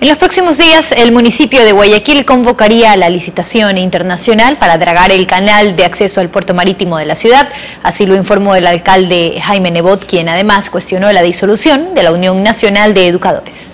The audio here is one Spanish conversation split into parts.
En los próximos días, el municipio de Guayaquil convocaría la licitación internacional para dragar el canal de acceso al puerto marítimo de la ciudad. Así lo informó el alcalde Jaime Nebot, quien además cuestionó la disolución de la Unión Nacional de Educadores.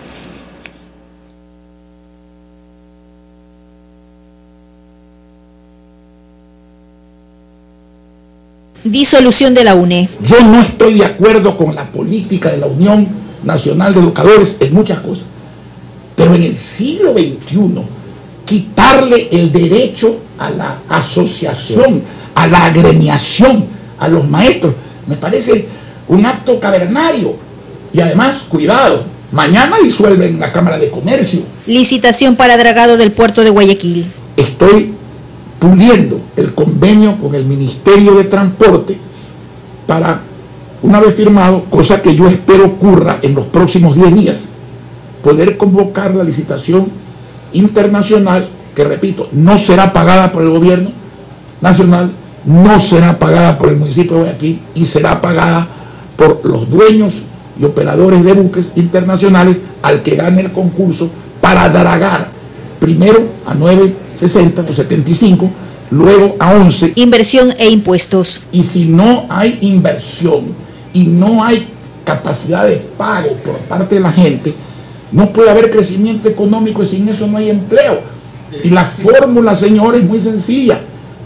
Disolución de la UNE. Yo no estoy de acuerdo con la política de la Unión Nacional de Educadores en muchas cosas. Pero en el siglo XXI, quitarle el derecho a la asociación, a la agremiación, a los maestros, me parece un acto cavernario. Y además, cuidado, mañana disuelven la Cámara de Comercio. Licitación para dragado del puerto de Guayaquil. Estoy puliendo el convenio con el Ministerio de Transporte para, una vez firmado, cosa que yo espero ocurra en los próximos 10 días, poder convocar la licitación internacional, que repito, no será pagada por el gobierno nacional, no será pagada por el municipio de Guayaquil y será pagada por los dueños y operadores de buques internacionales al que gane el concurso para dragar primero a 9.60 o 75, luego a 11. Inversión e impuestos. Y si no hay inversión y no hay capacidad de pago por parte de la gente, no puede haber crecimiento económico y sin eso no hay empleo. Y la fórmula, señor, es muy sencilla.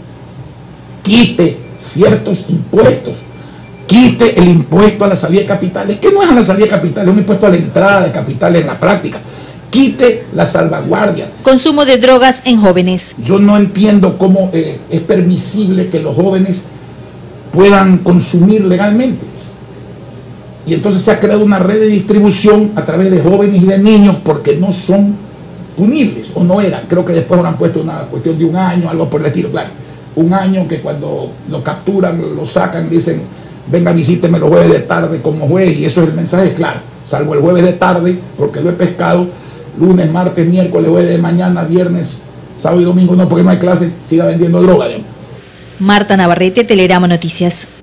Quite ciertos impuestos. Quite el impuesto a la salida de capitales, que no es a la salida de capitales, es un impuesto a la entrada de capitales en la práctica. Quite las salvaguardias. Consumo de drogas en jóvenes. Yo no entiendo cómo es permisible que los jóvenes puedan consumir legalmente. Y entonces se ha creado una red de distribución a través de jóvenes y de niños porque no son punibles, o no eran. Creo que después habrán puesto una cuestión de 1 año, algo por el estilo. Claro, 1 año que cuando lo capturan, lo sacan, dicen, venga, visíteme los jueves de tarde como juez, y eso es el mensaje, claro. Salvo el jueves de tarde, porque lo he pescado, lunes, martes, miércoles, jueves de mañana, viernes, sábado y domingo, no, porque no hay clase, siga vendiendo droga, digamos. Marta Navarrete, Telerama Noticias.